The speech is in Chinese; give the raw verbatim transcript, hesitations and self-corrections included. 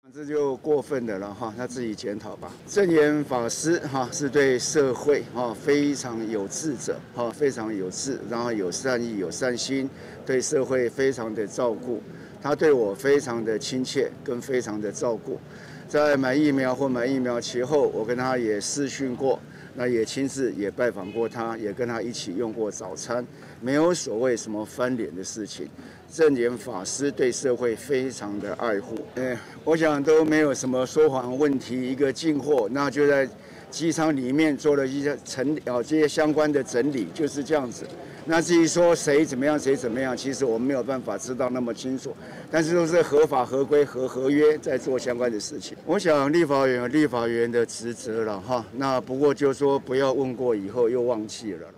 这就过分的了哈，他自己检讨吧。证严法师哈是对社会哈非常有志者哈，非常有志，然后有善意、有善心，对社会非常的照顾。他对我非常的亲切，跟非常的照顾。在买疫苗或买疫苗前后，我跟他也视讯过，那也亲自也拜访过他，也跟他一起用过早餐，没有所谓什么翻脸的事情。证严法师对社会非常的爱护，呃，我想都没有什么说谎问题，一个进货，那就在机舱里面做了一些整理啊，这些相关的整理，就是这样子。那至于说谁怎么样，谁怎么样，其实我们没有办法知道那么清楚，但是都是合法、合规、合合约在做相关的事情。我想立法院有立法院的职责了哈，那不过就说不要问过以后又忘记了。